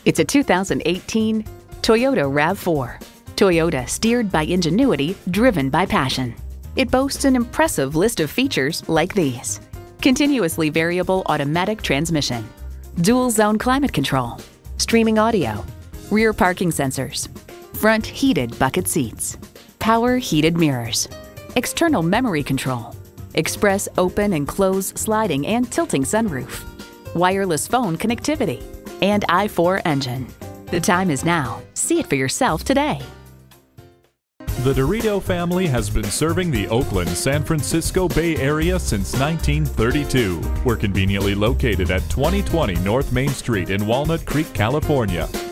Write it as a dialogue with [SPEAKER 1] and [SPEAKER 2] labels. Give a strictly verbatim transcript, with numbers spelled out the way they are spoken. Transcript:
[SPEAKER 1] It's a two thousand eighteen Toyota RAV four. Toyota, steered by ingenuity, driven by passion. It boasts an impressive list of features like these: continuously variable automatic transmission, dual zone climate control, streaming audio, rear parking sensors, front heated bucket seats, power heated mirrors, external memory control, express open and close sliding and tilting sunroof, wireless phone connectivity, and I four engine. The time is now. See it for yourself today.
[SPEAKER 2] The Dirito family has been serving the Oakland, San Francisco Bay Area since nineteen thirty-two. We're conveniently located at twenty twenty North Main Street in Walnut Creek, California.